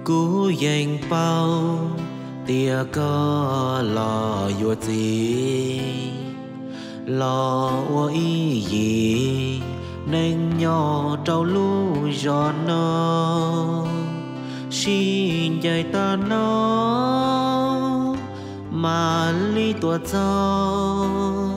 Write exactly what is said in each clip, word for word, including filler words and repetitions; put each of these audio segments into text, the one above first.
cú dành bao tia có lò vô gì lò ô ý gì nên nhỏ trâu lũ gió nó xin dạy ta nó mà lý tua cho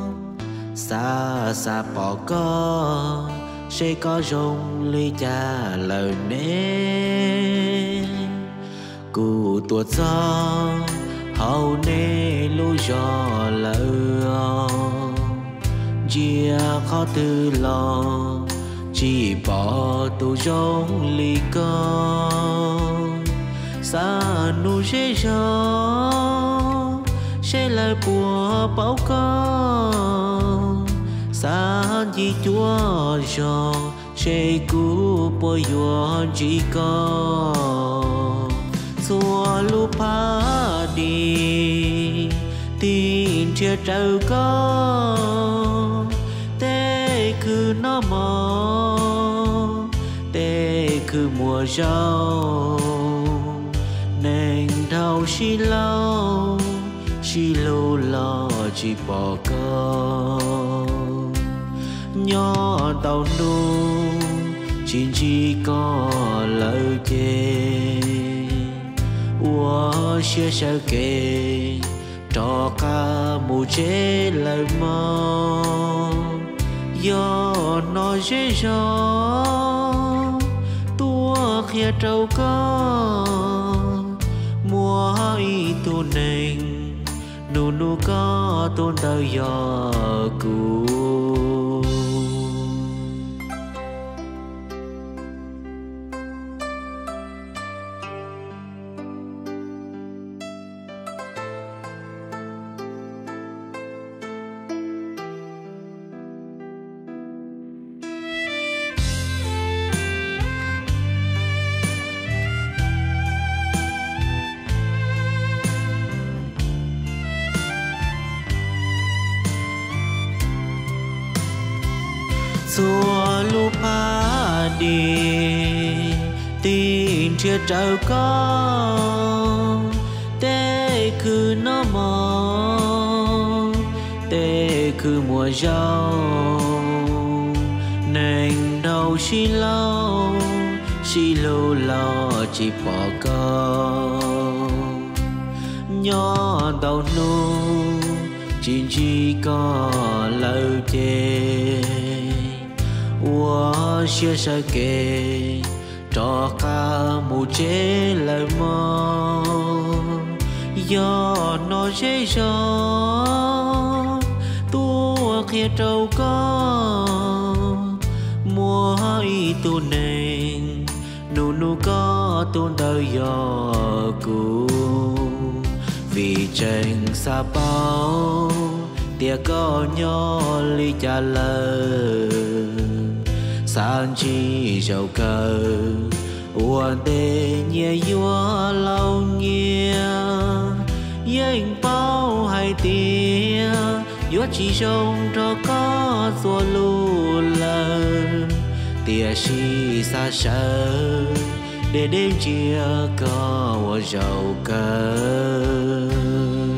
xa xa bỏ có sẽ có rong lý cha lời nè cụ tua cho hầu nè lũ gió lời chia khó từ lo chỉ bỏ tu rong lý con xa nu sẽ gió sẽ lời bùa bảo con xa gì chúa gió sẽ cứu bồi yuan chỉ con xua lu phá đi tin chia trâu con tê cứ nó mò tê cứ mùa rau nên đau xí lâu xí lâu lo chỉ bỏ con nhỏ tàu nu chỉ chỉ có lời kể ua chia sẻ kể cho cả mù chế lời mơ do nó dễ dò tua khía trâu con mùa ý tu nền nụ nụ có tôn tờ gió cũ xua lu phá đi tin chia trâu con tê cứ nó mò tê cứ mùa rau nên đâu xí lâu xí lâu lo chỉ bỏ con nhỏ đầu nu chỉ chỉ có lời chê ua chia sẻ kể cho cả mù chế lời mơ do nó dễ dò tua kia trâu con mùa ý tu nền nụ nụ có tôn đời gió cũ vì tranh xa bao tia có nhỏ lý cha lời san chi giàu cờ uan tê nhẹ yua lâu nhia yên bao hai tia yua chỉ trông cho có xua lu lờ tia si xa sợ để đêm chia có giàu cờ